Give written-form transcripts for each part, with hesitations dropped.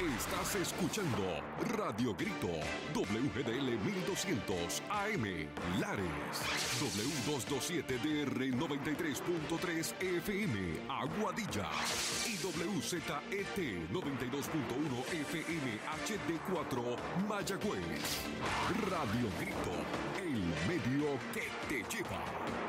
Estás escuchando Radio Grito, WGDL 1200 AM, Lares, W227DR 93.3 FM, Aguadilla, y WZET 92.1 FM HD4, Mayagüez. Radio Grito, el medio que te lleva.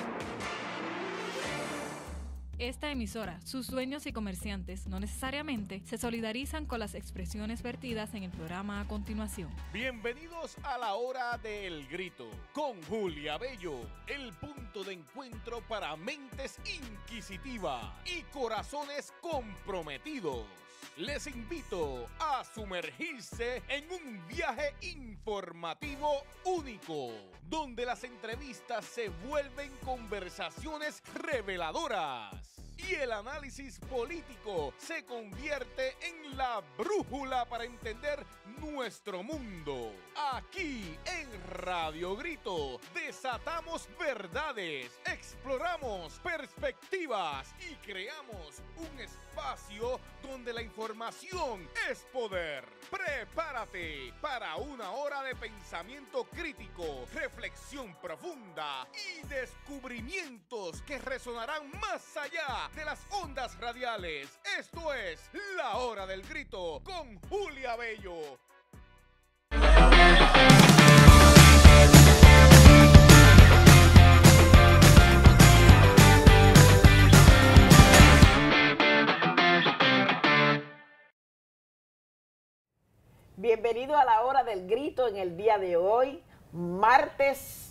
Esta emisora, sus dueños y comerciantes no necesariamente se solidarizan con las expresiones vertidas en el programa a continuación. Bienvenidos a la hora del grito con Julia Bello, el punto de encuentro para mentes inquisitivas y corazones comprometidos. Les invito a sumergirse en un viaje informativo único, donde las entrevistas se vuelven conversaciones reveladoras y el análisis político se convierte en la brújula para entender nuestro mundo. Aquí en Radio Grito desatamos verdades, exploramos perspectivas y creamos un espacio donde la información es poder. Prepárate para una hora de pensamiento crítico, reflexión profunda y descubrimientos que resonarán más allá de las ondas radiales. Esto es La Hora del Grito con Julia Bello. Bienvenido a La Hora del Grito en el día de hoy, martes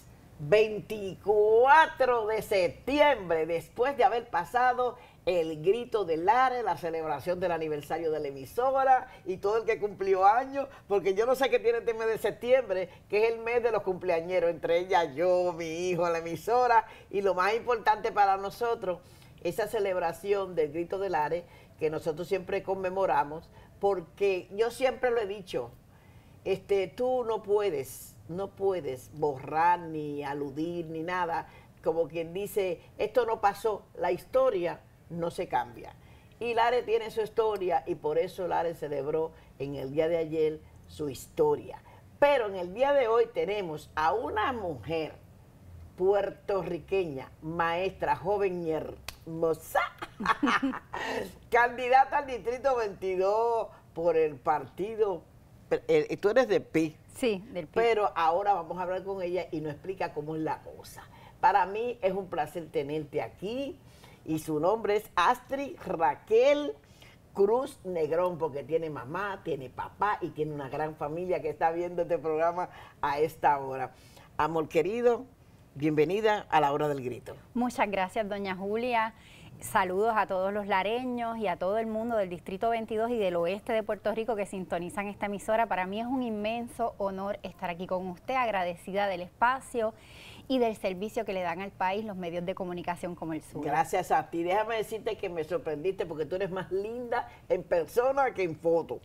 24 de septiembre, después de haber pasado el Grito de Lares, la celebración del aniversario de la emisora y todo el que cumplió años, porque yo no sé qué tiene este mes de septiembre, que es el mes de los cumpleañeros, entre ellas yo, mi hijo, la emisora, y lo más importante para nosotros, esa celebración del Grito de Lares, que nosotros siempre conmemoramos, porque yo siempre lo he dicho, tú no puedes borrar ni aludir ni nada, como quien dice, esto no pasó, la historia no se cambia. Y Lares tiene su historia y por eso Lares celebró en el día de ayer su historia. Pero en el día de hoy tenemos a una mujer puertorriqueña, maestra, joven y hermosa, candidata al Distrito 22 por el partido, tú eres del PI. Sí, del PI. Pero ahora vamos a hablar con ella y nos explica cómo es la cosa. Para mí es un placer tenerte aquí y su nombre es Astrid Raquel Cruz Negrón, porque tiene mamá, tiene papá y tiene una gran familia que está viendo este programa a esta hora. Amor querido, bienvenida a La Hora del Grito. Muchas gracias, doña Julia. Saludos a todos los lareños y a todo el mundo del Distrito 22 y del oeste de Puerto Rico que sintonizan esta emisora. Para mí es un inmenso honor estar aquí con usted, agradecida del espacio y del servicio que le dan al país los medios de comunicación como el suyo. Gracias a ti. Déjame decirte que me sorprendiste porque tú eres más linda en persona que en foto.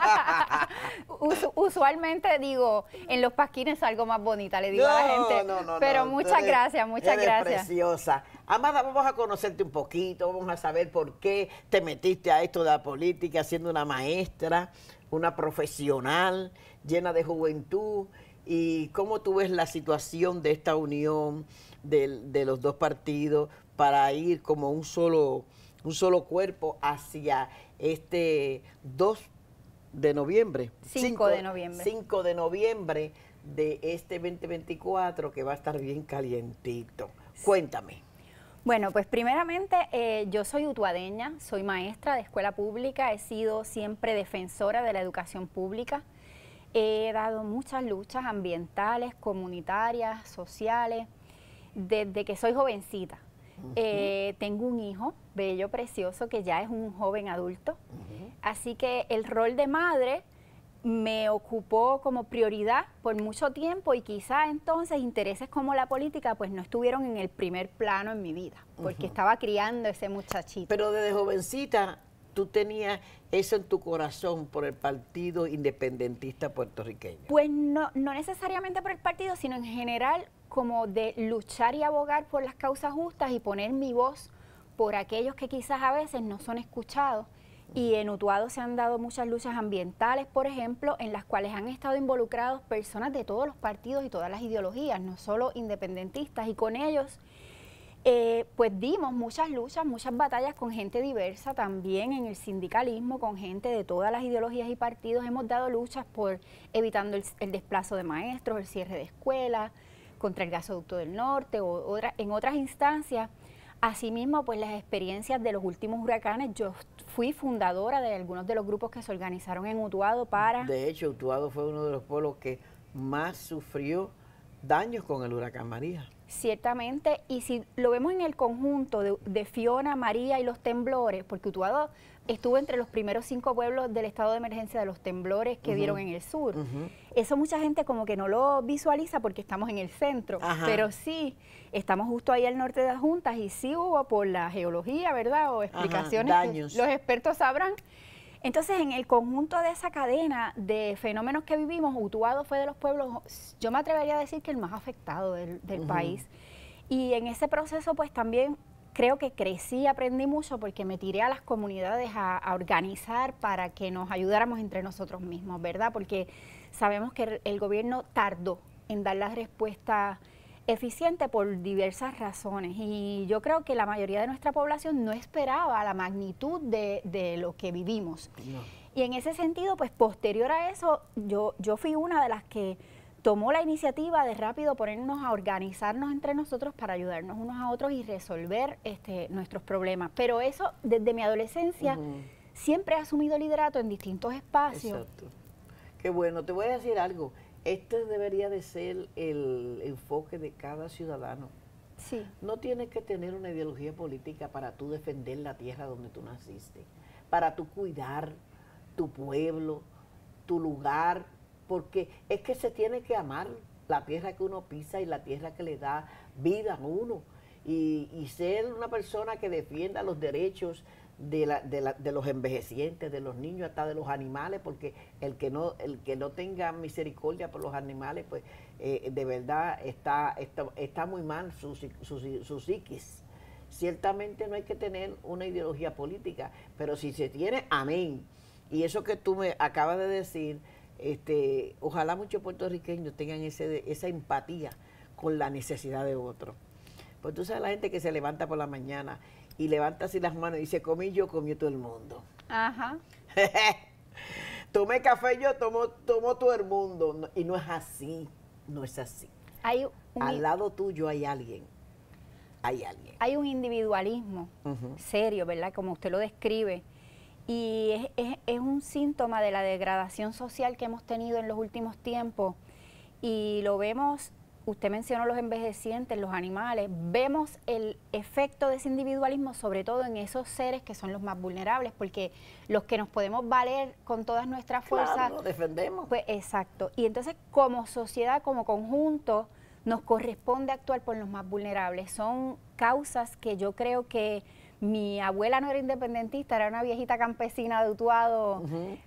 Usualmente digo, en los pasquines salgo más bonita, le digo a la gente. Pero muchas gracias, muchas gracias. Preciosa. Amada, vamos a conocerte un poquito, vamos a saber por qué te metiste a esto de la política siendo una maestra, una profesional, llena de juventud, y cómo tú ves la situación de esta unión de los dos partidos para ir como un solo cuerpo hacia este 2 de noviembre. 5 de noviembre. 5 de noviembre de este 2024 que va a estar bien calientito. Cuéntame. Bueno, pues primeramente yo soy utuadeña, soy maestra de escuela pública, he sido siempre defensora de la educación pública, he dado muchas luchas ambientales, comunitarias, sociales, desde que soy jovencita. Tengo un hijo bello, precioso, que ya es un joven adulto, así que el rol de madre me ocupó como prioridad por mucho tiempo y quizá entonces intereses como la política pues no estuvieron en el primer plano en mi vida, porque estaba criando ese muchachito. Pero desde jovencita tú tenías eso en tu corazón por el Partido Independentista Puertorriqueño. Pues no necesariamente por el partido, sino en general como de luchar y abogar por las causas justas y poner mi voz por aquellos que quizás a veces no son escuchados Y en Utuado se han dado muchas luchas ambientales, por ejemplo, en las cuales han estado involucrados personas de todos los partidos y todas las ideologías, no solo independentistas, y con ellos pues dimos muchas luchas, muchas batallas con gente diversa, también en el sindicalismo, con gente de todas las ideologías y partidos. Hemos dado luchas por evitando el desplazo de maestros, el cierre de escuelas, contra el gasoducto del norte, en otras instancias. Asimismo, pues las experiencias de los últimos huracanes, yo fui fundadora de algunos de los grupos que se organizaron en Utuado para... De hecho, Utuado fue uno de los pueblos que más sufrió daños con el huracán María. Ciertamente, y si lo vemos en el conjunto de Fiona, María y los temblores, porque Utuado estuvo entre los primeros 5 pueblos del estado de emergencia de los temblores que dieron en el sur. Eso mucha gente como que no lo visualiza porque estamos en el centro, pero sí, estamos justo ahí al norte de las Juntas y sí hubo por la geología, ¿verdad? O explicaciones que los expertos sabrán. Entonces, en el conjunto de esa cadena de fenómenos que vivimos, Utuado fue de los pueblos, yo me atrevería a decir que el más afectado del país. Y en ese proceso, pues también creo que crecí, aprendí mucho porque me tiré a las comunidades a organizar para que nos ayudáramos entre nosotros mismos, ¿verdad? Porque sabemos que el gobierno tardó en dar la respuesta eficiente por diversas razones, y yo creo que la mayoría de nuestra población no esperaba la magnitud de lo que vivimos. Y en ese sentido, pues posterior a eso, yo fui una de las que tomó la iniciativa de rápido ponernos a organizarnos entre nosotros para ayudarnos unos a otros y resolver nuestros problemas. Pero eso, desde mi adolescencia, siempre he asumido liderato en distintos espacios. Exacto. Qué bueno, te voy a decir algo. Este debería de ser el enfoque de cada ciudadano. Sí. No tienes que tener una ideología política para tú defender la tierra donde tú naciste, para tú cuidar tu pueblo, tu lugar, porque es que se tiene que amar la tierra que uno pisa y la tierra que le da vida a uno, y ser una persona que defienda los derechos de los envejecientes, de los niños, hasta de los animales, porque el que no tenga misericordia por los animales, pues de verdad está muy mal su psiquis. Ciertamente no hay que tener una ideología política, pero si se tiene, amén. Y eso que tú me acabas de decir, ojalá muchos puertorriqueños tengan esa empatía con la necesidad de otro. Pues tú sabes la gente que se levanta por la mañana y levanta así las manos y dice, comí yo, comió todo el mundo. Ajá. Tomé café yo, tomó todo el mundo. No, y no es así, no es así. Al lado tuyo hay alguien. Hay un individualismo serio, ¿verdad? Como usted lo describe. Y es un síntoma de la degradación social que hemos tenido en los últimos tiempos. Y lo vemos. Usted mencionó los envejecientes, los animales. Vemos el efecto de ese individualismo, sobre todo en esos seres que son los más vulnerables, porque los que nos podemos valer con todas nuestras fuerzas... Claro, nos defendemos. Pues exacto. Y entonces, como sociedad, como conjunto, nos corresponde actuar por los más vulnerables. Son causas que yo creo que mi abuela no era independentista, era una viejita campesina de Utuado,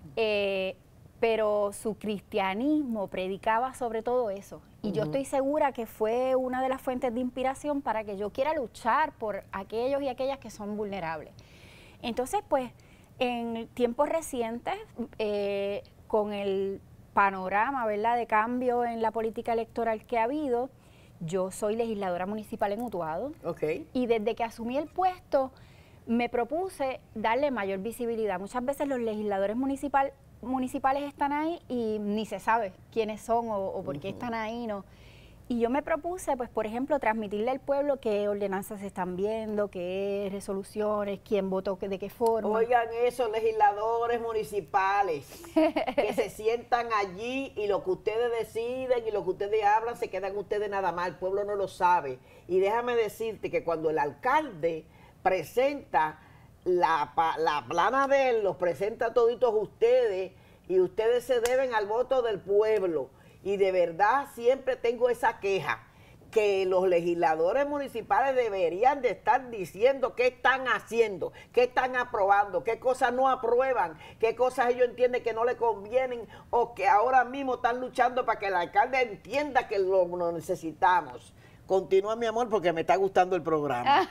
pero su cristianismo predicaba sobre todo eso. Y yo estoy segura que fue una de las fuentes de inspiración para que yo quiera luchar por aquellos y aquellas que son vulnerables. Entonces, pues, en tiempos recientes, con el panorama, ¿verdad?, de cambio en la política electoral que ha habido, yo soy legisladora municipal en Utuado. Y desde que asumí el puesto, me propuse darle mayor visibilidad. Muchas veces los legisladores municipales están ahí y ni se sabe quiénes son o por qué están ahí, ¿no? Y yo me propuse, pues, por ejemplo, transmitirle al pueblo qué ordenanzas se están viendo, qué resoluciones, quién votó, de qué forma. Oigan esos legisladores municipales que se sientan allí y lo que ustedes deciden y lo que ustedes hablan se quedan ustedes nada más, el pueblo no lo sabe. Y déjame decirte que cuando el alcalde presenta la plana de él, los presenta a toditos ustedes y ustedes se deben al voto del pueblo. Y de verdad siempre tengo esa queja, que los legisladores municipales deberían de estar diciendo qué están haciendo, qué están aprobando, qué cosas no aprueban, qué cosas ellos entienden que no le convienen o que ahora mismo están luchando para que el alcalde entienda que lo necesitamos. Continúa, mi amor, porque me está gustando el programa.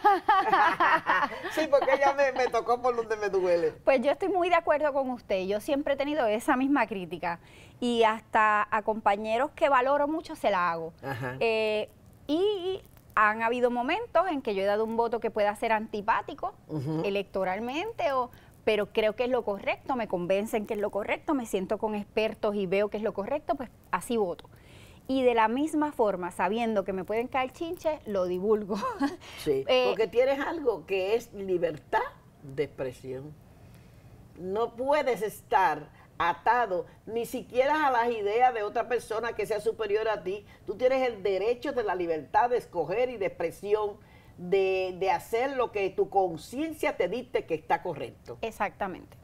Sí, porque ella me tocó por donde me duele. Pues yo estoy muy de acuerdo con usted. Yo siempre he tenido esa misma crítica. Y hasta a compañeros que valoro mucho se la hago. Y han habido momentos en que yo he dado un voto que pueda ser antipático electoralmente, pero creo que es lo correcto, me convencen que es lo correcto, me siento con expertos y veo que es lo correcto, pues así voto. Y de la misma forma, sabiendo que me pueden caer chinches, lo divulgo. Sí, porque tienes algo que es libertad de expresión. No puedes estar atado ni siquiera a las ideas de otra persona que sea superior a ti. Tú tienes el derecho de la libertad de escoger y de expresión, de hacer lo que tu conciencia te dicte que está correcto. Exactamente.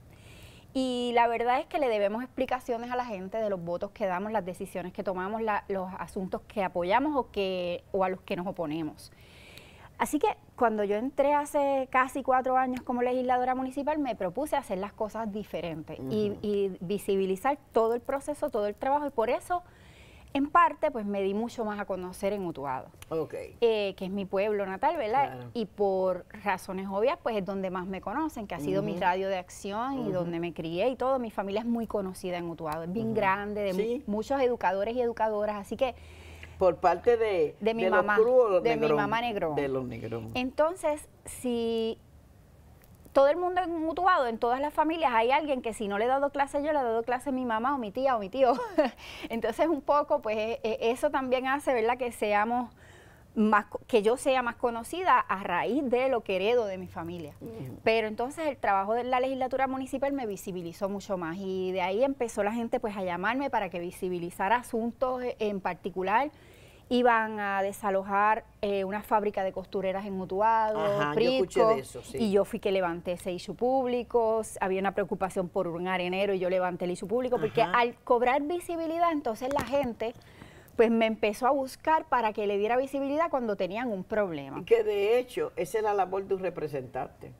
Y la verdad es que le debemos explicaciones a la gente de los votos que damos, las decisiones que tomamos, los asuntos que apoyamos o a los que nos oponemos. Así que cuando yo entré hace casi 4 años como legisladora municipal, me propuse hacer las cosas diferentes y visibilizar todo el proceso, todo el trabajo, y por eso, en parte, pues me di mucho más a conocer en Utuado, que es mi pueblo natal, ¿verdad? Claro. Y por razones obvias, pues es donde más me conocen, que ha sido mi radio de acción y donde me crié y todo. Mi familia es muy conocida en Utuado, es bien grande, de muchos educadores y educadoras, así que... Por parte de mi mamá, mi mamá Negrón. De los Negrón. Entonces, si todo el mundo en Utuado, en todas las familias, hay alguien que si no le he dado clase yo, le he dado clase a mi mamá o mi tía o mi tío. Entonces, un poco, pues, eso también hace, ¿verdad?, que seamos más, que yo sea más conocida a raíz de lo que heredo de mi familia. Pero entonces el trabajo de la legislatura municipal me visibilizó mucho más y de ahí empezó la gente pues a llamarme para que visibilizara asuntos en particular. Iban a desalojar una fábrica de costureras en Utuado, yo escuché de eso, sí. Y yo fui que levanté ese issue público. Había una preocupación por un arenero y yo levanté el issue público, porque al cobrar visibilidad, entonces la gente pues me empezó a buscar para que le diera visibilidad cuando tenían un problema. Y que de hecho, esa es la labor de un representante.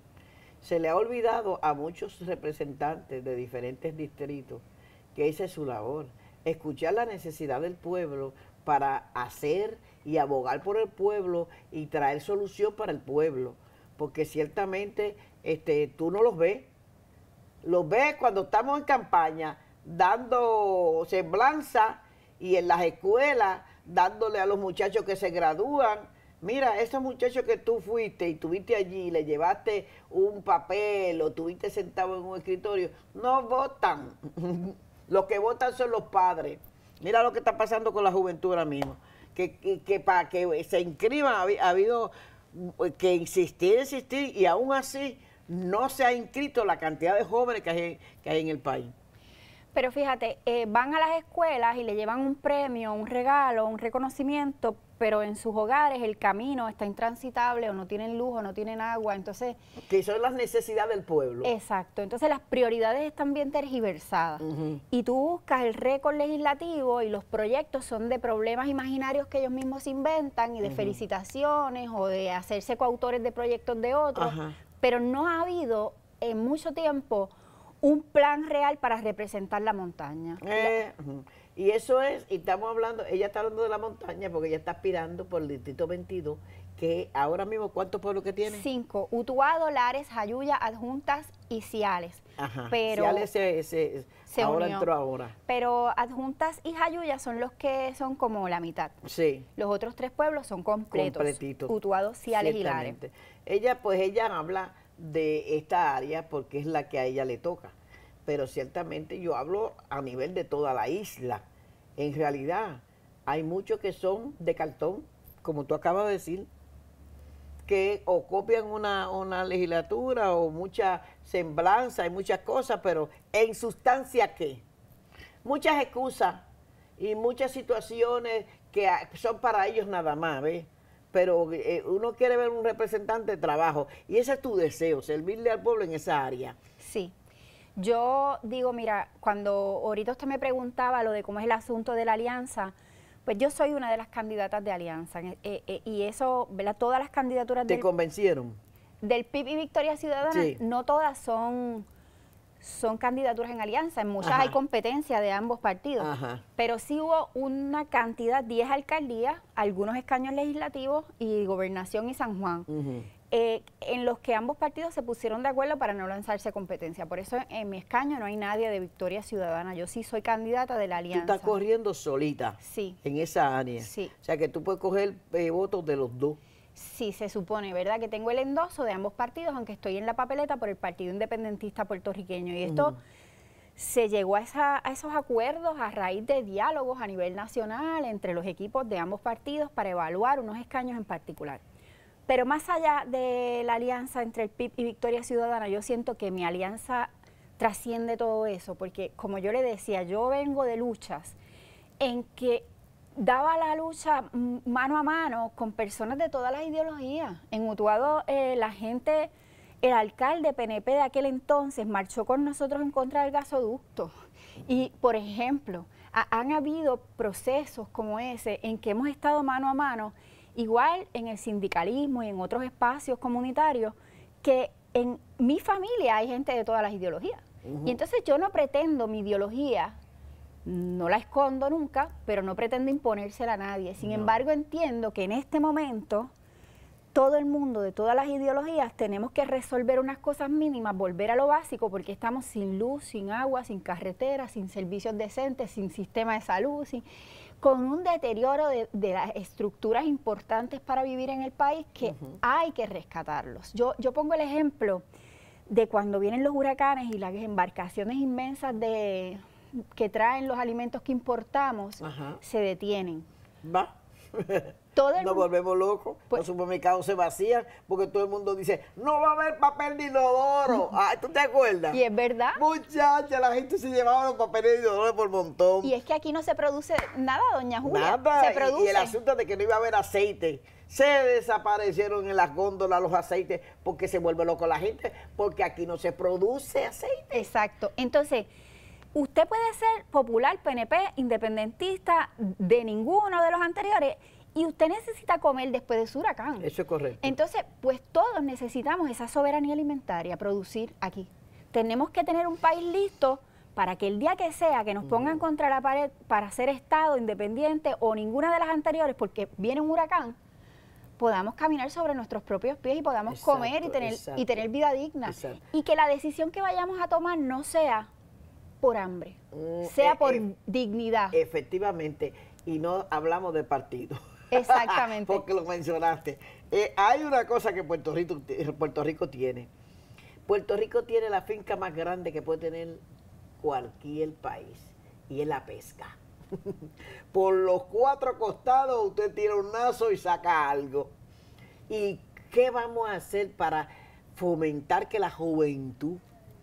Se le ha olvidado a muchos representantes de diferentes distritos que esa es su labor, escuchar la necesidad del pueblo para hacer y abogar por el pueblo y traer solución para el pueblo, porque ciertamente tú no los ves cuando estamos en campaña dando semblanza y en las escuelas dándole a los muchachos que se gradúan. Mira, esos muchachos que tú fuiste y tuviste allí, le llevaste un papel o tuviste sentado en un escritorio, no votan. Los que votan son los padres. Mira lo que está pasando con la juventud ahora mismo. Que para que se inscriban ha habido que insistir y aún así no se ha inscrito la cantidad de jóvenes que hay en el país. Pero fíjate, van a las escuelas y le llevan un premio, un regalo, un reconocimiento, pero en sus hogares el camino está intransitable o no tienen luz o no tienen agua, entonces... Que son las necesidades del pueblo. Exacto, entonces las prioridades están bien tergiversadas. Y tú buscas el récord legislativo y los proyectos son de problemas imaginarios que ellos mismos inventan y de felicitaciones o de hacerse coautores de proyectos de otros, pero no ha habido en mucho tiempo un plan real para representar la montaña. Y eso es, y estamos hablando, ella está hablando de la montaña porque ella está aspirando por el distrito 22, que ahora mismo, ¿cuántos pueblos que tiene? 5, Utuado, Lares, Jayuya, Adjuntas y Ciales. Pero Ciales se ahora unió. Entró ahora. Pero Adjuntas y Jayuya son los que son como la mitad. Sí. Los otros 3 pueblos son completos. Completitos. Utuado, Ciales y Lares. Ella habla de esta área porque es la que a ella le toca, pero ciertamente yo hablo a nivel de toda la isla. En realidad hay muchos que son de cartón, como tú acabas de decir, que o copian una legislatura o mucha semblanza y muchas cosas, pero en sustancia ¿qué? Muchas excusas y muchas situaciones que son para ellos nada más, ¿ves? Pero uno quiere ver un representante de trabajo y ese es tu deseo, servirle al pueblo en esa área. Sí. Yo digo, mira, cuando ahorita usted me preguntaba lo de cómo es el asunto de la alianza, pues yo soy una de las candidatas de alianza y eso, ¿verdad? Todas las candidaturas ¿Te convencieron? Del PIB y Victoria Ciudadana, sí. No todas son son candidaturas en alianza, en muchas Ajá. hay competencia de ambos partidos, Ajá. pero sí hubo una cantidad, 10 alcaldías, algunos escaños legislativos y gobernación y San Juan, Ujú. en los que ambos partidos se pusieron de acuerdo para no lanzarse a competencia. Por eso en mi escaño no hay nadie de Victoria Ciudadana, yo sí soy candidata de la Tú alianza. estás corriendo solita Sí. en esa área. Sí. O sea que tú puedes coger votos de los dos. Sí, se supone, ¿verdad? Que tengo el endoso de ambos partidos, aunque estoy en la papeleta por el Partido Independentista Puertorriqueño. Y esto se llegó a esos acuerdos a raíz de diálogos a nivel nacional entre los equipos de ambos partidos para evaluar unos escaños en particular. Pero más allá de la alianza entre el PIB y Victoria Ciudadana, yo siento que mi alianza trasciende todo eso, porque como yo le decía, yo vengo de luchas en que daba la lucha mano a mano con personas de todas las ideologías. En Utuado la gente, el alcalde PNP de aquel entonces marchó con nosotros en contra del gasoducto. Y, por ejemplo, han habido procesos como ese en que hemos estado mano a mano, igual en el sindicalismo y en otros espacios comunitarios, que en mi familia hay gente de todas las ideologías. Y entonces yo no pretendo mi ideología, no la escondo nunca, pero no pretendo imponérsela a nadie. Sin embargo, entiendo que en este momento todo el mundo de todas las ideologías tenemos que resolver unas cosas mínimas, volver a lo básico, porque estamos sin luz, sin agua, sin carretera, sin servicios decentes, sin sistema de salud, con un deterioro de las estructuras importantes para vivir en el país que hay que rescatarlos. Yo pongo el ejemplo de cuando vienen los huracanes y las embarcaciones inmensas que traen los alimentos que importamos, se detienen. ¿Va? Nos volvemos locos, los supermercados se vacían porque todo el mundo dice, no va a haber papel de inodoro. ¿Tú te acuerdas? Y es verdad. Muchacha, la gente se llevaba los papeles de inodoro por montón. Y es que aquí no se produce nada, doña Julia. Nada. Se produce. Y el asunto de que no iba a haber aceite. Se desaparecieron en las góndolas los aceites porque se vuelve loco la gente, porque aquí no se produce aceite. Exacto. Entonces, usted puede ser popular, PNP, independentista, de ninguno de los anteriores, y usted necesita comer después de su huracán. Eso es correcto. Entonces, pues todos necesitamos esa soberanía alimentaria, producir aquí. Tenemos que tener un país listo para que el día que sea que nos pongan contra la pared para ser Estado independiente o ninguna de las anteriores, porque viene un huracán, podamos caminar sobre nuestros propios pies y podamos comer y tener vida digna. Exacto. Y que la decisión que vayamos a tomar no sea por hambre, sea por dignidad. Efectivamente, y no hablamos de partido. Exactamente. Porque lo mencionaste. Hay una cosa que Puerto Rico tiene. Puerto Rico tiene la finca más grande que puede tener cualquier país, y es la pesca. Por los 4 costados usted tira un lazo y saca algo. ¿Y qué vamos a hacer para fomentar que la juventud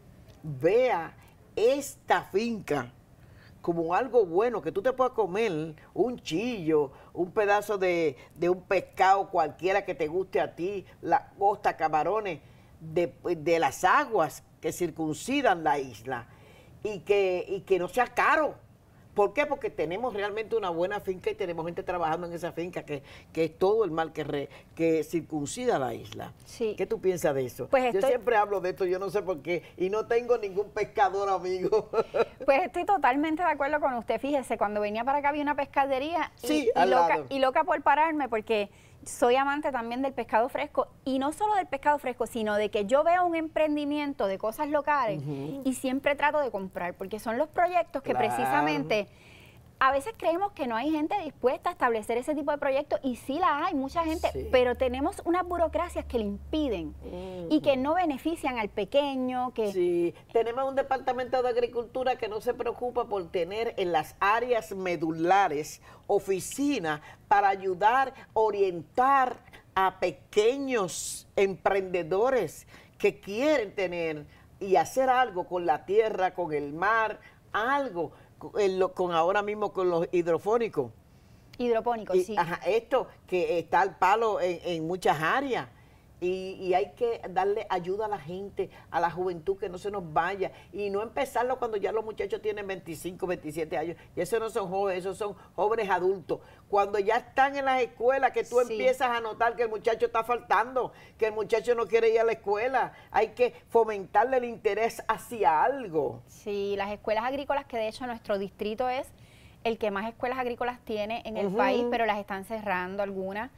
vea esta finca como algo bueno, que tú te puedas comer un chillo, un pedazo de un pescado cualquiera que te guste a ti, la costa, camarones, de las aguas que circuncidan la isla, y que no sea caro? ¿Por qué? Porque tenemos realmente una buena finca y tenemos gente trabajando en esa finca que es todo el mal que circuncida la isla. Sí. ¿Qué tú piensas de eso? Pues yo siempre hablo de esto, yo no sé por qué, y no tengo ningún pescador amigo. Pues estoy totalmente de acuerdo con usted. Fíjese, cuando venía para acá había una pescadería y loca por pararme, porque soy amante también del pescado fresco, y no solo del pescado fresco, sino de que yo veo un emprendimiento de cosas locales y siempre trato de comprar, porque son los proyectos que precisamente a veces creemos que no hay gente dispuesta a establecer ese tipo de proyectos, y sí la hay, mucha gente, pero tenemos unas burocracias que le impiden y que no benefician al pequeño. Sí, tenemos un departamento de agricultura que no se preocupa por tener en las áreas medulares oficinas para ayudar, orientar a pequeños emprendedores que quieren tener y hacer algo con la tierra, con el mar, algo. Con ahora mismo con los hidropónicos. Hidropónicos, sí. Esto que está al palo en muchas áreas. Y hay que darle ayuda a la gente, a la juventud, que no se nos vaya. Y no empezarlo cuando ya los muchachos tienen 25, 27 años. Y esos no son jóvenes, esos son jóvenes adultos. Cuando ya están en las escuelas, que tú empiezas a notar que el muchacho está faltando, que el muchacho no quiere ir a la escuela. Hay que fomentarle el interés hacia algo. Sí, las escuelas agrícolas, que de hecho nuestro distrito es el que más escuelas agrícolas tiene en el país, pero las están cerrando algunas.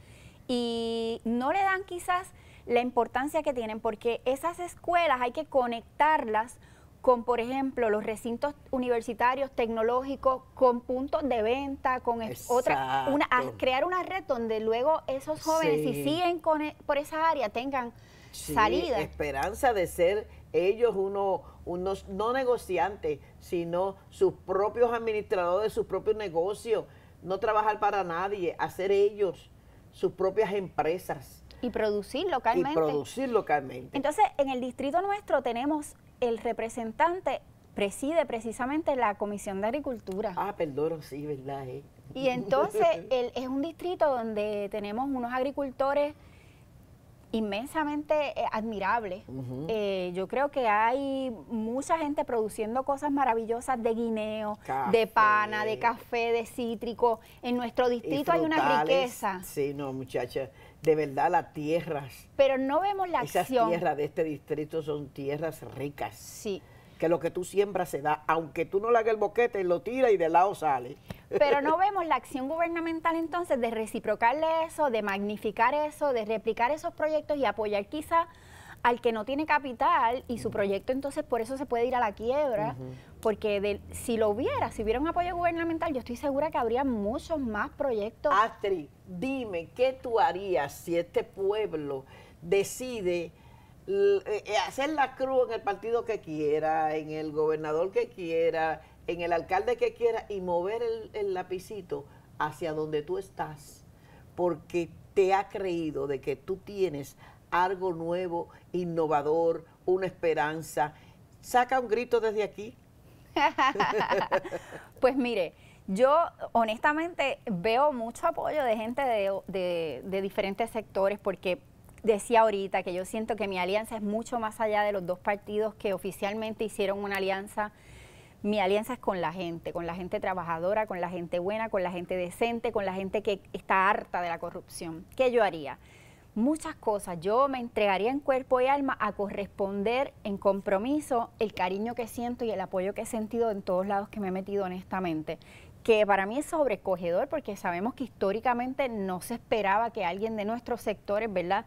Y no le dan quizás la importancia que tienen, porque esas escuelas hay que conectarlas con, por ejemplo, los recintos universitarios, tecnológicos, con puntos de venta, con crear una red donde luego esos jóvenes, si siguen por esa área, tengan salida. Esperanza de ser ellos unos no negociantes, sino sus propios administradores de sus propios negocios, no trabajar para nadie, hacer ellos sus propias empresas. Y producir localmente. Entonces, en el distrito nuestro tenemos el representante, preside precisamente la Comisión de Agricultura. Ah, perdón, sí, verdad. Y entonces, es un distrito donde tenemos unos agricultores inmensamente admirables. Yo creo que hay mucha gente produciendo cosas maravillosas de guineo, de pana, de café, de cítrico. En nuestro distrito hay una riqueza. Sí, no, muchachas. De verdad, las tierras. Pero no vemos la acción. Esas tierras de este distrito son tierras ricas. Sí. Que lo que tú siembras se da, aunque tú no le hagas el boquete, lo tiras y del lado sale. Pero no vemos la acción gubernamental entonces de reciprocarle eso, de magnificar eso, de replicar esos proyectos y apoyar quizá al que no tiene capital y su proyecto entonces por eso se puede ir a la quiebra, porque si hubiera un apoyo gubernamental, yo estoy segura que habría muchos más proyectos. Astrid, dime, ¿qué tú harías si este pueblo decide hacer la cruz en el partido que quiera, en el gobernador que quiera, en el alcalde que quiera y mover el lapicito hacia donde tú estás? Porque te ha creído de que tú tienes algo nuevo, innovador, una esperanza. Saca un grito desde aquí. Pues mire, yo honestamente veo mucho apoyo de gente de diferentes sectores, porque decía ahorita que yo siento que mi alianza es mucho más allá de los dos partidos que oficialmente hicieron una alianza. Mi alianza es con la gente trabajadora, con la gente buena, con la gente decente, con la gente que está harta de la corrupción. ¿Qué yo haría? Muchas cosas. Yo me entregaría en cuerpo y alma a corresponder en compromiso el cariño que siento y el apoyo que he sentido en todos lados que me he metido honestamente, que para mí es sobrecogedor porque históricamente no se esperaba que alguien de nuestros sectores, ¿verdad?,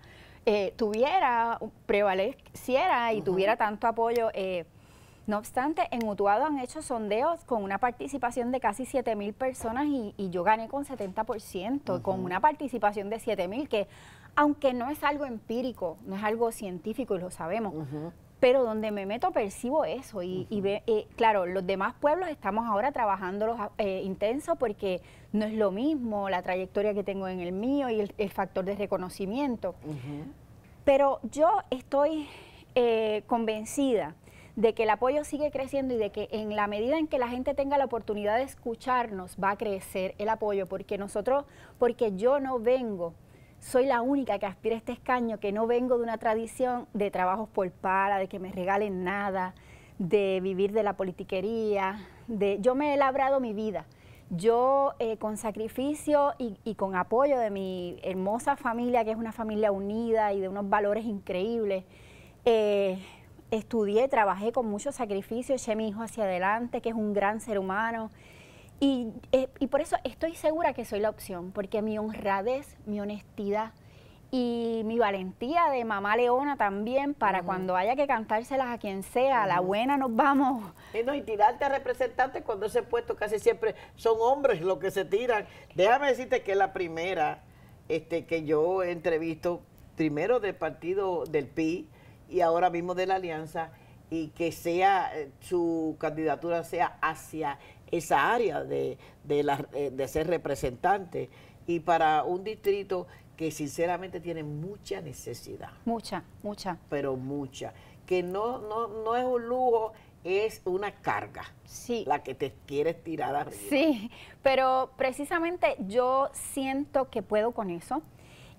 prevaleciera y tuviera tanto apoyo. No obstante, en Utuado han hecho sondeos con una participación de casi 7,000 personas y yo gané con 70%, con una participación de 7,000, que aunque no es algo empírico, no es algo científico y lo sabemos, pero donde me meto percibo eso. Claro, los demás pueblos estamos ahora trabajando intenso porque no es lo mismo la trayectoria que tengo en el mío y el factor de reconocimiento. Pero yo estoy convencida de que el apoyo sigue creciendo y de que en la medida en que la gente tenga la oportunidad de escucharnos, va a crecer el apoyo, porque yo no vengo, soy la única que aspira a este escaño, que no vengo de una tradición de trabajos por pala, de que me regalen nada, de vivir de la politiquería, yo me he labrado mi vida. Yo con sacrificio y con apoyo de mi hermosa familia, que es una familia unida y de unos valores increíbles, estudié, trabajé con mucho sacrificio, eché a mi hijo hacia adelante, que es un gran ser humano. Y por eso estoy segura que soy la opción, porque mi honradez, mi honestidad y mi valentía de mamá leona también, para cuando haya que cantárselas a quien sea, a la buena nos vamos. Y tirarte a representantes cuando ese puesto casi siempre son hombres los que se tiran. Déjame decirte que es la primera que yo entrevisto, primero del partido del PI, y ahora mismo de la alianza, y que su candidatura sea hacia esa área de ser representante, y para un distrito que sinceramente tiene mucha necesidad. Mucha. Pero mucha. Que no es un lujo, es una carga. Sí. La que te quieres tirar arriba. Sí, pero precisamente yo siento que puedo con eso.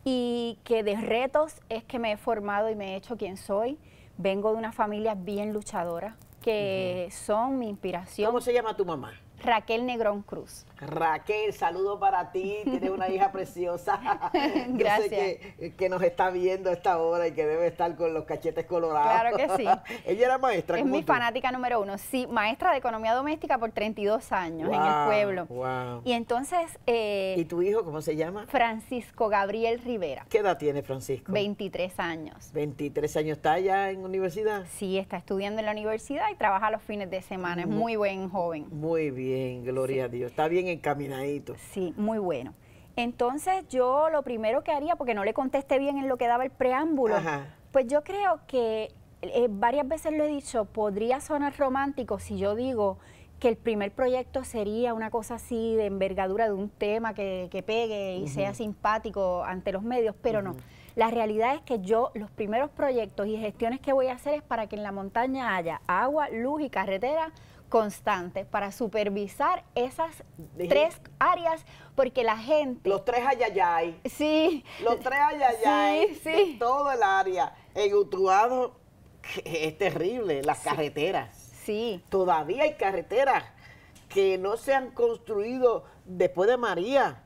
y que de retos es que me he formado y me he hecho quien soy. Vengo de una familia bien luchadora, que son mi inspiración. ¿Cómo se llama tu mamá? Raquel Negrón Cruz. Raquel, saludo para ti, tienes una hija preciosa. Gracias. Yo sé que nos está viendo a esta hora y que debe estar con los cachetes colorados. Claro que sí. Ella era maestra. Es mi fanática número 1, sí, maestra de economía doméstica por 32 años en el pueblo. Wow. Y entonces... ¿Y tu hijo cómo se llama? Francisco Gabriel Rivera. ¿Qué edad tiene Francisco? 23 años. 23 años, ¿está allá en universidad? Sí, está estudiando en la universidad y trabaja los fines de semana, es muy buen joven. Muy bien, gloria a Dios, está bien encaminadito. Sí, muy bueno. Entonces yo lo primero que haría, porque no le contesté bien en lo que daba el preámbulo, pues yo creo que varias veces lo he dicho, podría sonar romántico si yo digo que el primer proyecto sería una cosa así de envergadura de un tema que pegue y sea simpático ante los medios, pero no. La realidad es que yo los primeros proyectos y gestiones que voy a hacer es para que en la montaña haya agua, luz y carretera constantes para supervisar esas 3 áreas, porque la gente... Los 3 ayayay. Sí. Los 3 ayayay de todo el área. En Utuado es terrible, las carreteras. Sí. Todavía hay carreteras que no se han construido después de María.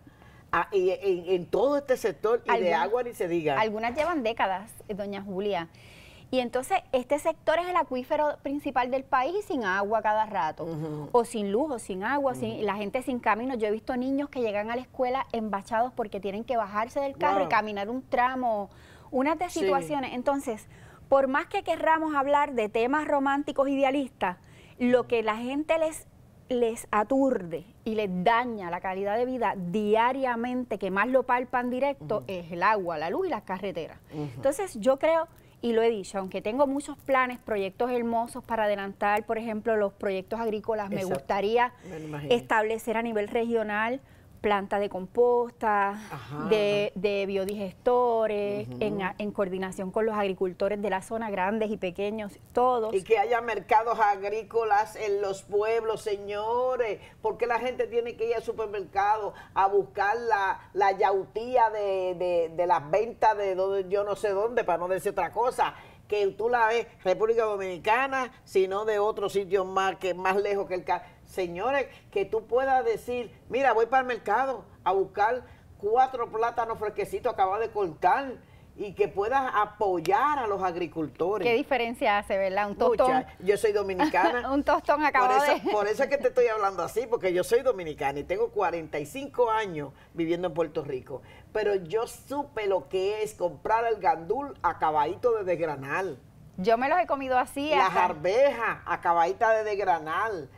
En todo este sector y de agua ni se diga. Algunas llevan décadas, doña Julia. Y entonces este sector es el acuífero principal del país y sin agua cada rato, o sin luz, o sin agua, la gente sin camino. Yo he visto niños que llegan a la escuela embachados porque tienen que bajarse del carro y caminar un tramo, unas de situaciones. Entonces, por más que querramos hablar de temas románticos idealistas, lo que la gente les aturde y les daña la calidad de vida diariamente, que más lo palpan directo, es el agua, la luz y las carreteras. Entonces yo creo, y lo he dicho, aunque tengo muchos planes, proyectos hermosos para adelantar, por ejemplo, los proyectos agrícolas, me gustaría establecer a nivel regional planta de composta, de biodigestores, en coordinación con los agricultores de la zona, grandes y pequeños, todos. Y que haya mercados agrícolas en los pueblos, señores, porque la gente tiene que ir al supermercado a buscar la yautía de las ventas de yo no sé dónde, para no decir otra cosa, que tú la ves República Dominicana, sino de otro sitio más lejos que el Señores, que tú puedas decir, mira, voy para el mercado a buscar 4 plátanos fresquecitos acabados de cortar y que puedas apoyar a los agricultores. ¿Qué diferencia hace, verdad? Un tostón. Yo soy dominicana. Un tostón acabado Por eso es que te estoy hablando así, porque yo soy dominicana y tengo 45 años viviendo en Puerto Rico. Pero yo supe lo que es comprar el gandul acabadito de desgranar. Yo me los he comido así. Las arvejas acabaditas de desgranar.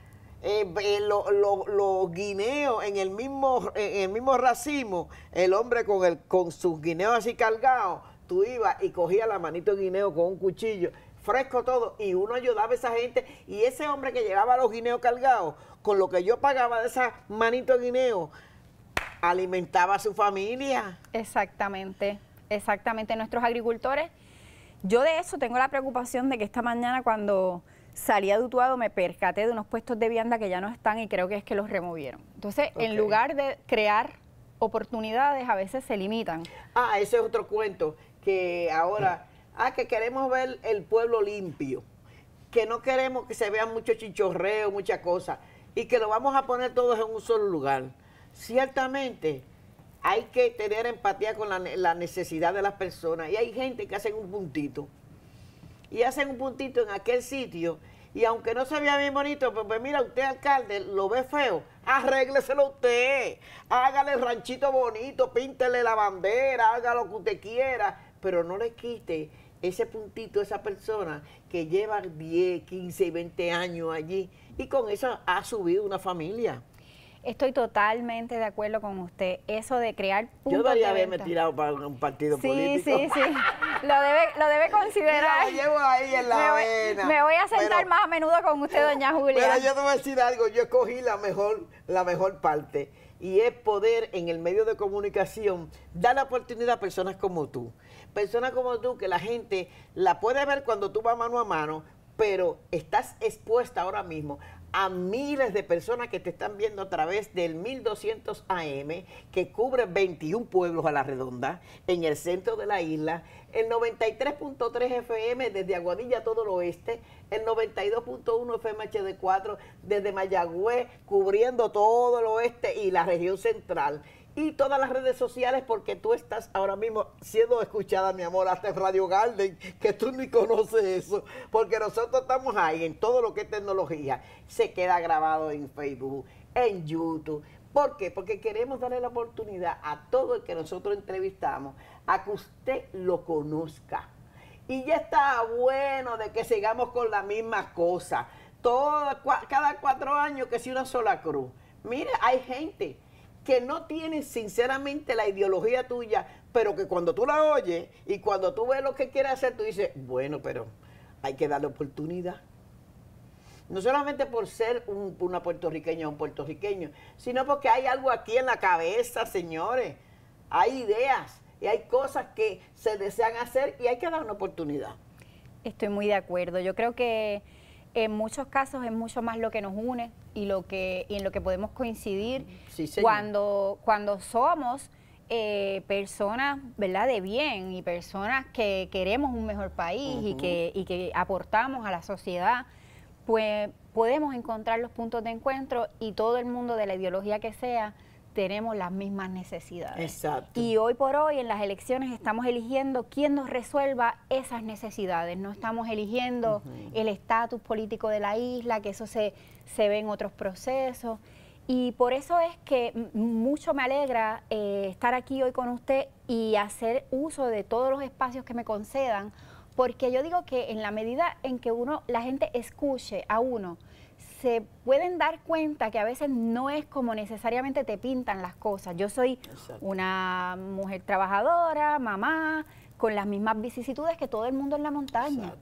Los guineos en el mismo racimo, el hombre con sus guineos así cargados, tú ibas y cogías la manito de guineo con un cuchillo, fresco todo, y uno ayudaba a esa gente, y ese hombre que llevaba los guineos cargados, con lo que yo pagaba de esa manito de guineo, alimentaba a su familia. Exactamente, exactamente. Nuestros agricultores, yo de eso tengo la preocupación de que esta mañana cuando salía de Utuado me percaté de unos puestos de vianda que ya no están y creo que es que los removieron. Entonces, en lugar de crear oportunidades, a veces se limitan. Ese es otro cuento, que ahora, que queremos ver el pueblo limpio, que no queremos que se vean mucho chichorreo, muchas cosas, y que lo vamos a poner todos en un solo lugar. Ciertamente, hay que tener empatía con la necesidad de las personas, y hay gente que hacen un puntito, y hacen un puntito en aquel sitio, y aunque no se vea bien bonito, pues mira, usted alcalde, lo ve feo, arrégleselo usted, hágale el ranchito bonito, píntele la bandera, haga lo que usted quiera, pero no le quite ese puntito a esa persona que lleva 10, 15 y 20 años allí, y con eso ha subido una familia. Estoy totalmente de acuerdo con usted. Eso de crear puntos Yo debería de haberme venta. tirado para un partido político. Sí. Lo debe considerar. Mira, lo llevo ahí en la vena. Me voy a sentar más a menudo con usted, doña Julia. Pero yo te voy a decir algo. Yo escogí la mejor parte. Y es poder, en el medio de comunicación, dar la oportunidad a personas como tú. Personas como tú que la gente la puede ver cuando tú vas mano a mano, pero estás expuesta ahora mismo a miles de personas que te están viendo a través del 1200 AM, que cubre 21 pueblos a la redonda, en el centro de la isla, el 93.3 FM desde Aguadilla a todo el oeste, el 92.1 FM HD4 desde Mayagüez, cubriendo todo el oeste y la región central. Y todas las redes sociales, porque tú estás ahora mismo siendo escuchada, mi amor, hasta en Radio Garden, que tú ni conoces eso, porque nosotros estamos ahí en todo lo que es tecnología. Se queda grabado en Facebook, en YouTube. ¿Por qué? Porque queremos darle la oportunidad a todo el que nosotros entrevistamos a que usted lo conozca. Y ya está bueno de que sigamos con la misma cosa. Cada 4 años que sea una sola cruz. Mire, hay gente que no tiene sinceramente la ideología tuya, pero que cuando tú la oyes y cuando tú ves lo que quiere hacer, tú dices, bueno, pero hay que darle oportunidad. No solamente por ser una puertorriqueña o un puertorriqueño, sino porque hay algo aquí en la cabeza, señores. Hay ideas y hay cosas que se desean hacer y hay que dar una oportunidad. Estoy muy de acuerdo. Yo creo que en muchos casos es mucho más lo que nos une y en lo que podemos coincidir, sí, cuando somos personas, ¿verdad?, de bien y personas que queremos un mejor país y que aportamos a la sociedad, pues podemos encontrar los puntos de encuentro y todo el mundo, de la ideología que sea, tenemos las mismas necesidades. Exacto. Y hoy por hoy en las elecciones estamos eligiendo quién nos resuelva esas necesidades. No estamos eligiendo el estatus político de la isla, que eso se ve en otros procesos. Y por eso es que mucho me alegra estar aquí hoy con usted y hacer uso de todos los espacios que me concedan, porque yo digo que en la medida en que la gente escuche a uno, se pueden dar cuenta que a veces no es como necesariamente te pintan las cosas. Yo soy una mujer trabajadora, mamá, con las mismas vicisitudes que todo el mundo en la montaña.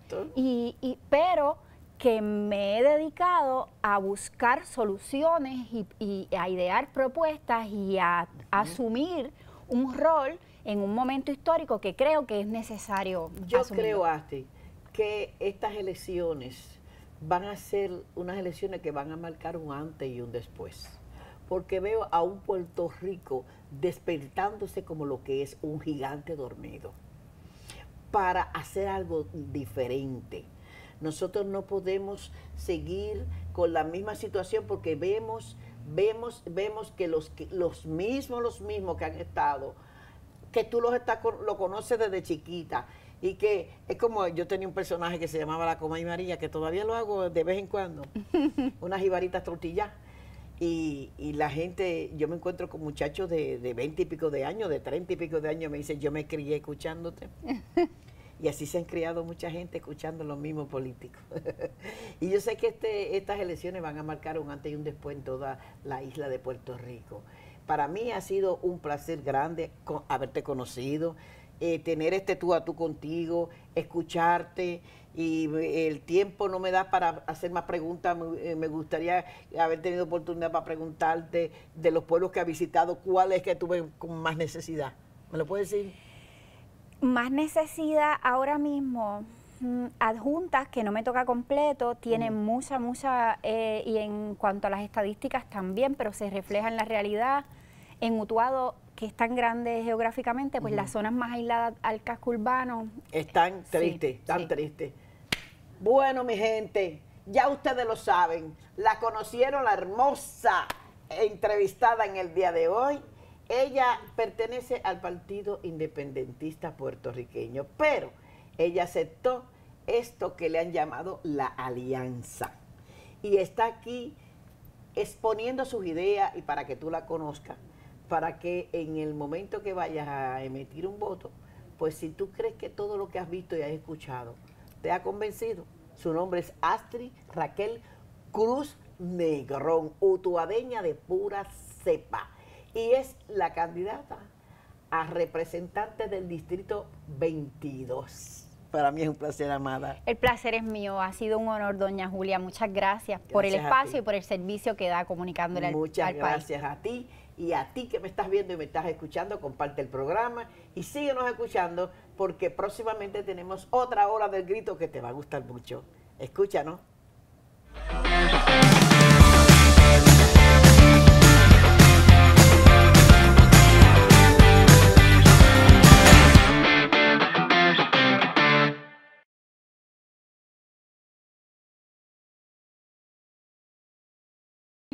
Pero que me he dedicado a buscar soluciones y a idear propuestas y a asumir un rol en un momento histórico que creo que es necesario Yo asumirlo. creo, Asti, que estas elecciones van a ser unas elecciones que van a marcar un antes y un después. Porque veo a un Puerto Rico despertándose como lo que es un gigante dormido, para hacer algo diferente. Nosotros no podemos seguir con la misma situación porque vemos que los mismos que han estado, que tú lo conoces desde chiquita, y que es como, yo tenía un personaje que se llamaba La Coma y María, que todavía lo hago de vez en cuando, unas jibaritas tortillas, y la gente, yo me encuentro con muchachos de 20 y pico de años, de 30 y pico de años, me dicen, yo me crié escuchándote. Y así se han criado mucha gente escuchando los mismos políticos. Y yo sé que estas elecciones van a marcar un antes y un después en toda la isla de Puerto Rico. Para mí ha sido un placer grande haberte conocido, tener este tú a tú contigo, escucharte, y el tiempo no me da para hacer más preguntas. Me gustaría haber tenido oportunidad para preguntarte de los pueblos que has visitado, ¿cuál es que tuve con más necesidad? ¿Me lo puedes decir? Más necesidad ahora mismo, adjuntas, que no me toca completo, tienen mucha, y en cuanto a las estadísticas también, pero se refleja en la realidad. En Utuado, que es tan grande geográficamente, pues las zonas más aisladas al casco urbano están tristes, tristes. Bueno, mi gente, ya ustedes lo saben, la conocieron, la hermosa entrevistada en el día de hoy. Ella pertenece al Partido Independentista Puertorriqueño, pero ella aceptó esto que le han llamado la alianza. Y está aquí exponiendo sus ideas, y para que tú la conozcas, para que en el momento que vayas a emitir un voto, pues si tú crees que todo lo que has visto y has escuchado te ha convencido, su nombre es Astrid Raquel Cruz Negrón, utuadeña de pura cepa, y es la candidata a representante del Distrito 22. Para mí es un placer, amada. El placer es mío, ha sido un honor, doña Julia. Muchas gracias por el espacio y por el servicio que da comunicándole al país. Muchas gracias a ti, y a ti que me estás viendo y me estás escuchando, comparte el programa y síguenos escuchando, porque próximamente tenemos otra hora del grito que te va a gustar mucho. Escúchanos.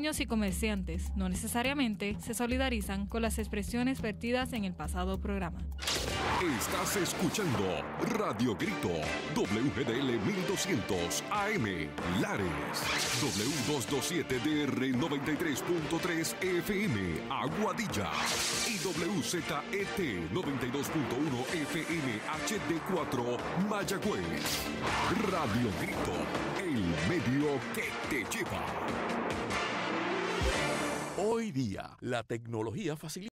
dueños y comerciantes no necesariamente se solidarizan con las expresiones vertidas en el pasado programa. Estás escuchando Radio Grito, WGDL 1200 AM, Lares, W227DR 93.3 FM, Aguadilla, y WZET 92.1 FM HD4, Mayagüez. Radio Grito, el medio que te lleva. Hoy día, la tecnología facilita